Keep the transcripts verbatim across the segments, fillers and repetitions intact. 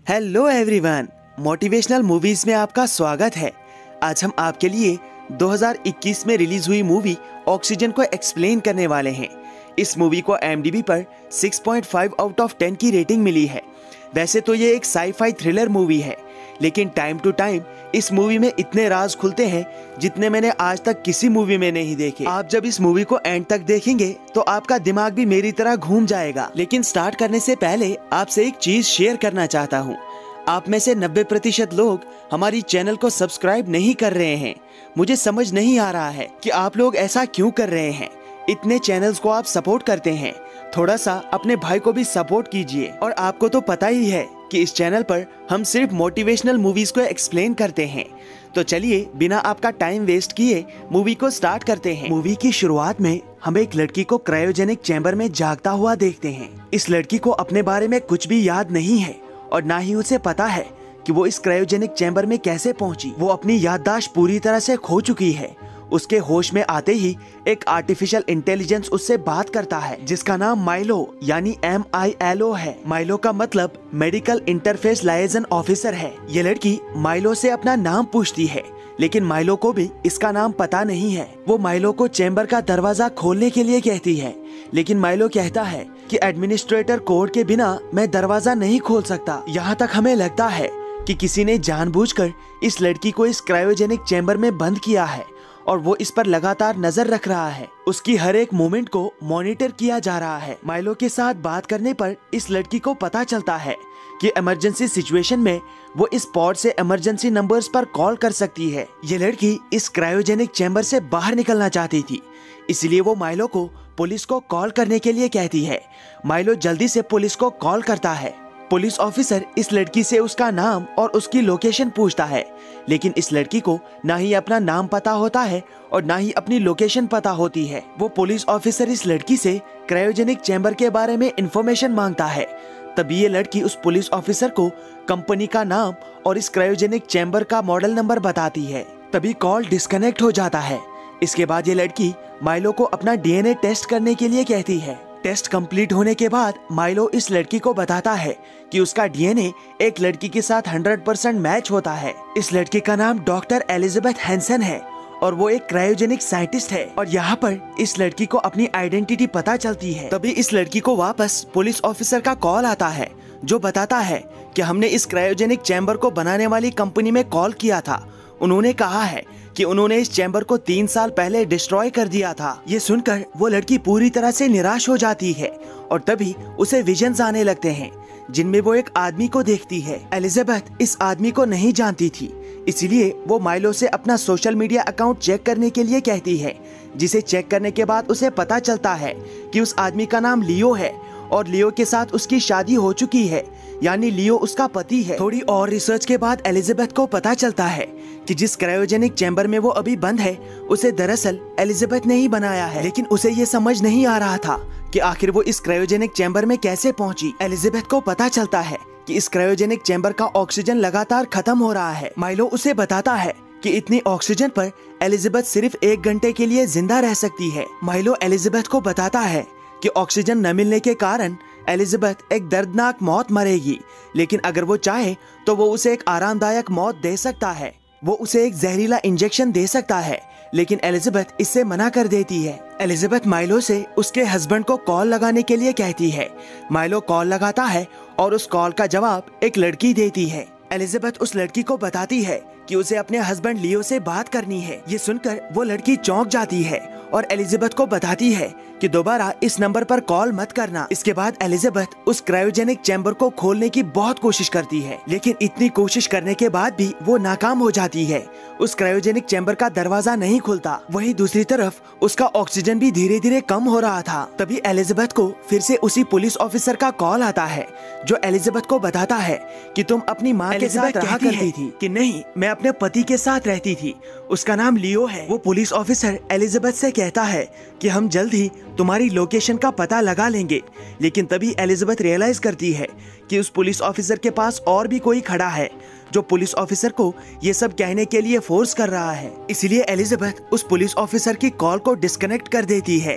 Hello everyone, motivational movies में आपका स्वागत है। आज हम आपके लिए दो हज़ार इक्कीस में रिलीज हुई मूवी ऑक्सीजन को एक्सप्लेन करने वाले हैं। इस मूवी को आई एम डी बी पर six point five out of ten की रेटिंग मिली है। वैसे तो ये एक साई-फाई थ्रिलर मूवी है, लेकिन टाइम टू टाइम इस मूवी में इतने राज खुलते हैं जितने मैंने आज तक किसी मूवी में नहीं देखे। आप जब इस मूवी को एंड तक देखेंगे तो आपका दिमाग भी मेरी तरह घूम जाएगा। लेकिन स्टार्ट करने से पहले आपसे एक चीज शेयर करना चाहता हूँ। आप में से नब्बे प्रतिशत लोग हमारी चैनल को सब्सक्राइब नहीं कर रहे हैं। मुझे समझ नहीं आ रहा है कि आप लोग ऐसा क्यों कर रहे हैं। इतने चैनल्स को आप सपोर्ट करते हैं, थोड़ा सा अपने भाई को भी सपोर्ट कीजिए। और आपको तो पता ही है कि इस चैनल पर हम सिर्फ मोटिवेशनल मूवीज को एक्सप्लेन करते हैं। तो चलिए बिना आपका टाइम वेस्ट किए मूवी को स्टार्ट करते हैं। मूवी की शुरुआत में हम एक लड़की को क्रायोजेनिक चैम्बर में जागता हुआ देखते हैं। इस लड़की को अपने बारे में कुछ भी याद नहीं है और ना ही उसे पता है कि वो इस क्रायोजेनिक चैम्बर में कैसे पहुंची। वो अपनी याददाश्त पूरी तरह से खो चुकी है। उसके होश में आते ही एक आर्टिफिशियल इंटेलिजेंस उससे बात करता है, जिसका नाम माइलो यानी एम आई एल ओ है। माइलो का मतलब मेडिकल इंटरफेस लाइएजन ऑफिसर है। ये लड़की माइलो से अपना नाम पूछती है, लेकिन माइलो को भी इसका नाम पता नहीं है। वो माइलो को चैम्बर का दरवाजा खोलने के लिए कहती है, लेकिन माइलो कहता है कि एडमिनिस्ट्रेटर कोड के बिना मैं दरवाजा नहीं खोल सकता। यहाँ तक हमें लगता है कि किसी ने जानबूझकर इस लड़की को इस क्रायोजेनिक चैम्बर में बंद किया है और वो इस पर लगातार नजर रख रहा है। उसकी हर एक मूवमेंट को मॉनिटर किया जा रहा है। माइलो के साथ बात करने पर इस लड़की को पता चलता है कि इमरजेंसी सिचुएशन में वो इस पॉड से इमरजेंसी नंबर्स पर कॉल कर सकती है। ये लड़की इस क्रायोजेनिक चैम्बर से बाहर निकलना चाहती थी, इसलिए वो माइलो को पुलिस को कॉल करने के लिए कहती है। माइलो जल्दी से पुलिस को कॉल करता है। पुलिस ऑफिसर इस लड़की से उसका नाम और उसकी लोकेशन पूछता है, लेकिन इस लड़की को ना ही अपना नाम पता होता है और ना ही अपनी लोकेशन पता होती है। वो पुलिस ऑफिसर इस लड़की से क्रायोजेनिक चैम्बर के बारे में इंफॉर्मेशन मांगता है। तभी ये लड़की उस पुलिस ऑफिसर को कंपनी का नाम और इस क्रायोजेनिक चैम्बर का मॉडल नंबर बताती है। तभी कॉल डिस्कनेक्ट हो जाता है। इसके बाद ये लड़की माइलो को अपना डी एन ए टेस्ट करने के लिए कहती है। टेस्ट कंप्लीट होने के बाद माइलो इस लड़की को बताता है कि उसका डी एन ए एक लड़की के साथ हंड्रेड परसेंट मैच होता है। इस लड़की का नाम डॉक्टर एलिजाबेथ हैंसन है और वो एक क्रायोजेनिक साइंटिस्ट है। और यहाँ पर इस लड़की को अपनी आइडेंटिटी पता चलती है। तभी इस लड़की को वापस पुलिस ऑफिसर का कॉल आता है, जो बताता है कि हमने इस क्रायोजेनिक चैम्बर को बनाने वाली कंपनी में कॉल किया था। उन्होंने कहा है कि उन्होंने इस चैम्बर को तीन साल पहले डिस्ट्रॉय कर दिया था। ये सुनकर वो लड़की पूरी तरह से निराश हो जाती है और तभी उसे विजन्स आने लगते हैं, जिनमें वो एक आदमी को देखती है। एलिजाबेथ इस आदमी को नहीं जानती थी, इसलिए वो माइलो से अपना सोशल मीडिया अकाउंट चेक करने के लिए कहती है, जिसे चेक करने के बाद उसे पता चलता है कि उस आदमी का नाम लियो है और लियो के साथ उसकी शादी हो चुकी है, यानी लियो उसका पति है। थोड़ी और रिसर्च के बाद एलिजाबेथ को पता चलता है कि जिस क्रायोजेनिक चैम्बर में वो अभी बंद है, उसे दरअसल एलिजाबेथ ने ही बनाया है। लेकिन उसे ये समझ नहीं आ रहा था कि आखिर वो इस क्रायोजेनिक चैम्बर में कैसे पहुंची। एलिजाबेथ को पता चलता है कि इस क्रायोजेनिक चैम्बर का ऑक्सीजन लगातार खत्म हो रहा है। माइलो उसे बताता है कि इतनी ऑक्सीजन पर एलिजाबेथ सिर्फ एक घंटे के लिए जिंदा रह सकती है। माइलो एलिजाबेथ को बताता है कि ऑक्सीजन न मिलने के कारण एलिजाबेथ एक दर्दनाक मौत मरेगी, लेकिन अगर वो चाहे तो वो उसे एक आरामदायक मौत दे सकता है। वो उसे एक जहरीला इंजेक्शन दे सकता है, लेकिन एलिजाबेथ इससे मना कर देती है। एलिजाबेथ माइलो से उसके हस्बैंड को कॉल लगाने के लिए कहती है। माइलो कॉल लगाता है और उस कॉल का जवाब एक लड़की देती है। एलिजाबेथ उस लड़की को बताती है कि उसे अपने हस्बैंड लियो से बात करनी है। ये सुनकर वो लड़की चौंक जाती है और एलिजाबेथ को बताती है कि दोबारा इस नंबर पर कॉल मत करना। इसके बाद एलिजाबेथ उस क्रायोजेनिक चैम्बर को खोलने की बहुत कोशिश करती है, लेकिन इतनी कोशिश करने के बाद भी वो नाकाम हो जाती है। उस क्रायोजेनिक चैम्बर का दरवाजा नहीं खुलता। वहीं दूसरी तरफ उसका ऑक्सीजन भी धीरे धीरे कम हो रहा था। तभी एलिजाबेथ को फिर से उसी पुलिस ऑफिसर का कॉल आता है, जो एलिजाबेथ को बताता है कि तुम अपनी माँ के साथ रहा करती थी। कि नहीं, मैं अपने पति के साथ रहती थी, उसका नाम लियो है। वो पुलिस ऑफिसर एलिजाबेथ से कहता है कि हम जल्द ही तुम्हारी लोकेशन का पता लगा लेंगे। लेकिन तभी एलिजाबेथ रियलाइज करती है कि उस पुलिस ऑफिसर के पास और भी कोई खड़ा है, जो पुलिस ऑफिसर को ये सब कहने के लिए फोर्स कर रहा है। इसलिए एलिजाबेथ उस पुलिस ऑफिसर की कॉल को डिस्कनेक्ट कर देती है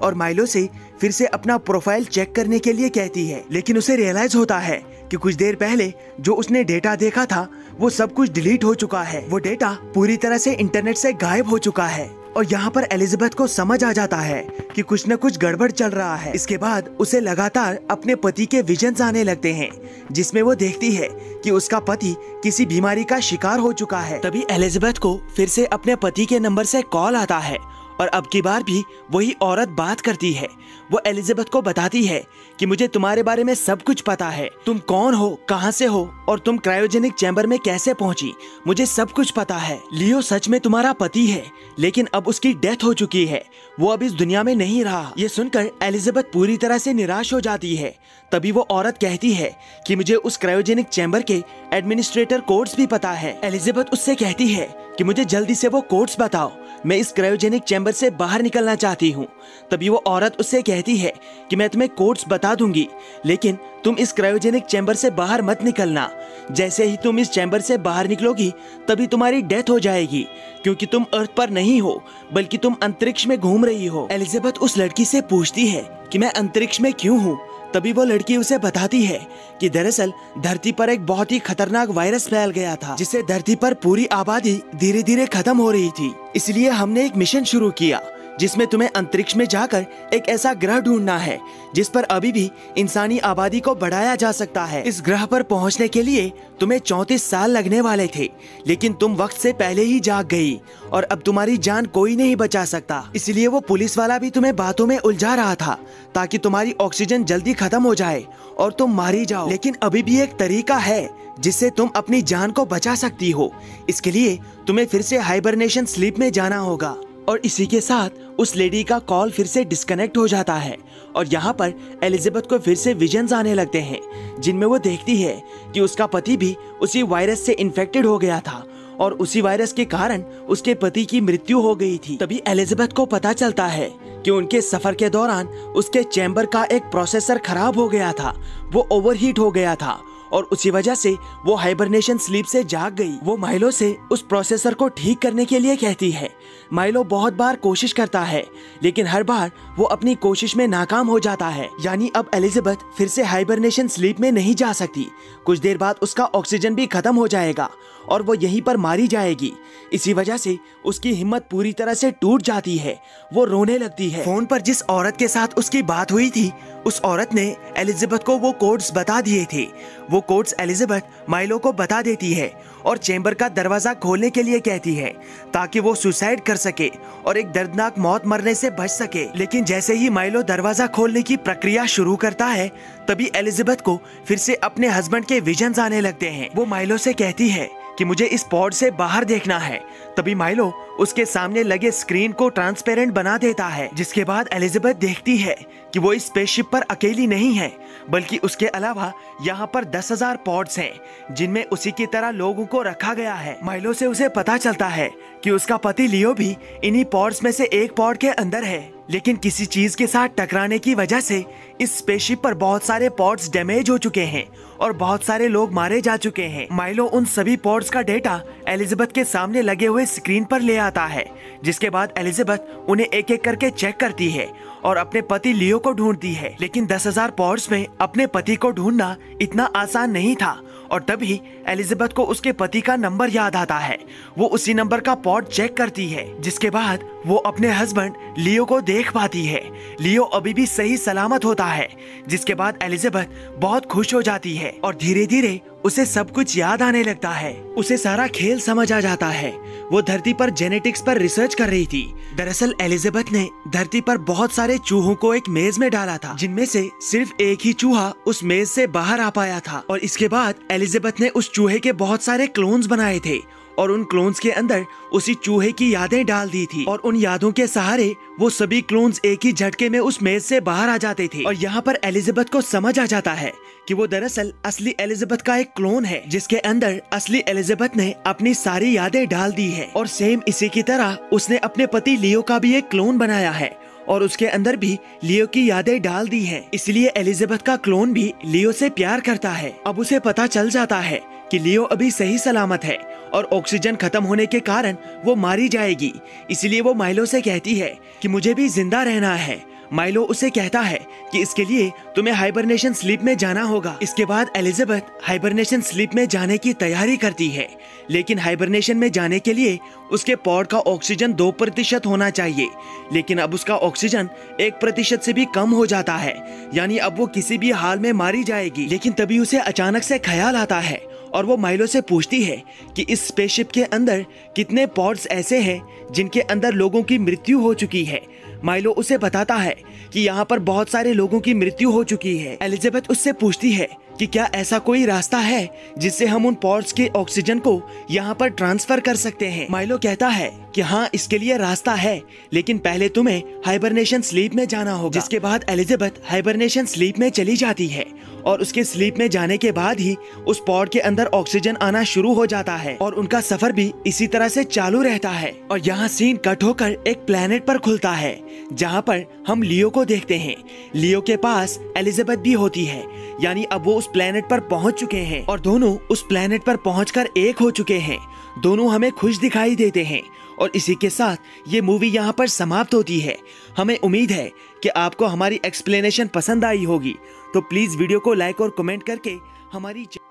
और माइलो से फिर से अपना प्रोफाइल चेक करने के लिए कहती है। लेकिन उसे रियलाइज होता है कि कुछ देर पहले जो उसने डेटा देखा था वो सब कुछ डिलीट हो चुका है। वो डेटा पूरी तरह से इंटरनेट से गायब हो चुका है और यहाँ पर एलिजाबेथ को समझ आ जाता है कि कुछ न कुछ गड़बड़ चल रहा है। इसके बाद उसे लगातार अपने पति के विजन्स आने लगते हैं, जिसमें वो देखती है कि उसका पति किसी बीमारी का शिकार हो चुका है। तभी एलिजाबेथ को फिर से अपने पति के नंबर से कॉल आता है और अब की बार भी वही औरत बात करती है। वो एलिजाबेथ को बताती है कि मुझे तुम्हारे बारे में सब कुछ पता है, तुम कौन हो, कहां से हो और तुम क्रायोजेनिक चैम्बर में कैसे पहुंची, मुझे सब कुछ पता है। लियो सच में तुम्हारा पति है, लेकिन अब उसकी डेथ हो चुकी है, वो अब इस दुनिया में नहीं रहा। ये सुनकर एलिजाबेथ पूरी तरह से निराश हो जाती है। तभी वो औरत कहती है कि मुझे उस क्रायोजेनिक चैम्बर के एडमिनिस्ट्रेटर कोड्स भी पता है। एलिजाबेथ उससे कहती है कि मुझे जल्दी से वो कोड्स बताओ, मैं इस क्रायोजेनिक चैम्बर से बाहर निकलना चाहती हूँ। तभी वो औरत उससे कहती है कि मैं तुम्हें कोड्स बता दूंगी, लेकिन तुम इस क्रायोजेनिक चैम्बर से बाहर मत निकलना। जैसे ही तुम इस चैम्बर से बाहर निकलोगी तभी तुम्हारी डेथ हो जाएगी, क्योंकि तुम अर्थ पर नहीं हो बल्कि तुम अंतरिक्ष में घूम रही हो। एलिजाबेथ उस लड़की से पूछती है कि मैं अंतरिक्ष में क्यों हूँ। तभी वो लड़की उसे बताती है कि दरअसल धरती पर एक बहुत ही खतरनाक वायरस फैल गया था, जिससे धरती पर पूरी आबादी धीरे धीरे खत्म हो रही थी। इसलिए हमने एक मिशन शुरू किया जिसमें तुम्हें अंतरिक्ष में जाकर एक ऐसा ग्रह ढूंढना है जिस पर अभी भी इंसानी आबादी को बढ़ाया जा सकता है। इस ग्रह पर पहुंचने के लिए तुम्हें चौंतीस साल लगने वाले थे, लेकिन तुम वक्त से पहले ही जाग गई और अब तुम्हारी जान कोई नहीं बचा सकता। इसलिए वो पुलिस वाला भी तुम्हें बातों में उलझा रहा था ताकि तुम्हारी ऑक्सीजन जल्दी खत्म हो जाए और तुम मारी जाओ। लेकिन अभी भी एक तरीका है जिससे तुम अपनी जान को बचा सकती हो। इसके लिए तुम्हें फिर से हाइबरनेशन स्लीप में जाना होगा। और इसी के साथ उस लेडी का कॉल फिर से डिस्कनेक्ट हो जाता है और यहाँ पर एलिजाबेथ को फिर से विजन्स आने लगते हैं, जिनमें वो देखती है कि उसका पति भी उसी वायरस से इन्फेक्टेड हो गया था और उसी वायरस के कारण उसके पति की मृत्यु हो गई थी। तभी एलिजाबेथ को पता चलता है कि उनके सफर के दौरान उसके चैम्बर का एक प्रोसेसर खराब हो गया था, वो ओवरहीट हो गया था और उसी वजह से वो हाइबरनेशन स्लीप से जाग गई। वो माइलो से उस प्रोसेसर को ठीक करने के लिए कहती है। माइलो बहुत बार कोशिश करता है, लेकिन हर बार वो अपनी कोशिश में नाकाम हो जाता है। यानी अब एलिजाबेथ फिर से हाइबरनेशन स्लीप में नहीं जा सकती। कुछ देर बाद उसका ऑक्सीजन भी खत्म हो जाएगा और वो यहीं पर मारी जाएगी। इसी वजह से उसकी हिम्मत पूरी तरह से टूट जाती है, वो रोने लगती है। फोन पर जिस औरत के साथ उसकी बात हुई थी, उस औरत ने एलिजाबेथ को वो कोड्स बता दिए थे। वो कोड्स एलिजाबेथ माइलो को बता देती है और चैम्बर का दरवाजा खोलने के लिए कहती है ताकि वो सुसाइड कर सके और एक दर्दनाक मौत मरने से बच सके। लेकिन जैसे ही माइलो दरवाजा खोलने की प्रक्रिया शुरू करता है, तभी एलिजाबेथ को फिर से अपने हस्बैंड के विजन्स आने लगते हैं। वो माइलो से कहती है कि मुझे इस पॉड से बाहर देखना है। तभी माइलो उसके सामने लगे स्क्रीन को ट्रांसपेरेंट बना देता है, जिसके बाद एलिजाबेथ देखती है कि वो इस स्पेसशिप पर अकेली नहीं है, बल्कि उसके अलावा यहाँ पर दस हजार पॉड्स हैं जिनमें उसी की तरह लोगों को रखा गया है। माइलो से उसे पता चलता है कि उसका पति लियो भी इन्हीं पॉड्स में से एक पॉड के अंदर है, लेकिन किसी चीज के साथ टकराने की वजह से इस स्पेसशिप पर बहुत सारे पॉड्स डैमेज हो चुके हैं और बहुत सारे लोग मारे जा चुके हैं। माइलो उन सभी पॉड्स का डेटा एलिजाबेथ के सामने लगे हुए स्क्रीन पर ले आता है, जिसके बाद एलिजाबेथ उन्हें एक एक करके चेक करती है और अपने पति लियो को ढूंढती है। लेकिन दस हजार पॉड्स में अपने पति को ढूंढना इतना आसान नहीं था और तभी एलिजाबेथ को उसके पति का नंबर याद आता है। वो उसी नंबर का पॉड चेक करती है, जिसके बाद वो अपने हस्बैंड लियो को देख पाती है। लियो अभी भी सही सलामत होता है, जिसके बाद एलिजाबेथ बहुत खुश हो जाती है और धीरे धीरे उसे सब कुछ याद आने लगता है। उसे सारा खेल समझ आ जाता है। वो धरती पर जेनेटिक्स पर रिसर्च कर रही थी। दरअसल एलिजाबेथ ने धरती पर बहुत सारे चूहों को एक मेज में डाला था, जिनमें से सिर्फ एक ही चूहा उस मेज से बाहर आ पाया था और इसके बाद एलिजाबेथ ने उस चूहे के बहुत सारे क्लोन्स बनाए थे और उन क्लोन्स के अंदर उसी चूहे की यादें डाल दी थी और उन यादों के सहारे वो सभी क्लोन्स एक ही झटके में उस मेज से बाहर आ जाते थे। और यहाँ पर एलिजाबेथ को समझ आ जाता है कि वो दरअसल असली एलिजाबेथ का एक क्लोन है, जिसके अंदर असली एलिजाबेथ ने अपनी सारी यादें डाल दी है और सेम इसी की तरह उसने अपने पति लियो का भी एक क्लोन बनाया है और उसके अंदर भी लियो की यादें डाल दी है। इसलिए एलिजाबेथ का क्लोन भी लियो से प्यार करता है। अब उसे पता चल जाता है कि लियो अभी सही सलामत है और ऑक्सीजन खत्म होने के कारण वो मारी जाएगी। इसलिए वो माइलो से कहती है कि मुझे भी जिंदा रहना है। माइलो उसे कहता है कि इसके लिए तुम्हें हाइबरनेशन स्लीप में जाना होगा। इसके बाद एलिजाबेथ हाइबरनेशन स्लीप में जाने की तैयारी करती है, लेकिन हाइबरनेशन में जाने के लिए उसके पॉड का ऑक्सीजन दो प्रतिशत होना चाहिए, लेकिन अब उसका ऑक्सीजन एक प्रतिशत से भी कम हो जाता है, यानी अब वो किसी भी हाल में मारी जाएगी। लेकिन तभी उसे अचानक से ख्याल आता है और वो माइलो से पूछती है कि इस स्पेसशिप के अंदर कितने पॉड्स ऐसे हैं जिनके अंदर लोगों की मृत्यु हो चुकी है। माइलो उसे बताता है कि यहाँ पर बहुत सारे लोगों की मृत्यु हो चुकी है। एलिजाबेथ उससे पूछती है कि क्या ऐसा कोई रास्ता है जिससे हम उन पॉड्स के ऑक्सीजन को यहाँ पर ट्रांसफर कर सकते हैं। माइलो कहता है कि हाँ, इसके लिए रास्ता है, लेकिन पहले तुम्हें हाइबरनेशन स्लीप में जाना होगा। जिसके बाद एलिजाबेथ हाइबरनेशन स्लीप में चली जाती है और उसके स्लीप में जाने के बाद ही उस पॉड के अंदर ऑक्सीजन आना शुरू हो जाता है और उनका सफर भी इसी तरह से चालू रहता है। और यहाँ सीन कट होकर एक प्लेनेट पर खुलता है जहाँ पर हम लियो को देखते हैं। लियो के पास एलिजाबेथ भी होती है, यानी अब वो उस प्लेनेट पर पहुंच चुके हैं और दोनों उस प्लेनेट पर पहुंचकर एक हो चुके हैं। दोनों हमें खुश दिखाई देते हैं और इसी के साथ ये मूवी यहाँ पर समाप्त होती है। हमें उम्मीद है कि आपको हमारी एक्सप्लेनेशन पसंद आई होगी, तो प्लीज वीडियो को लाइक और कमेंट करके हमारी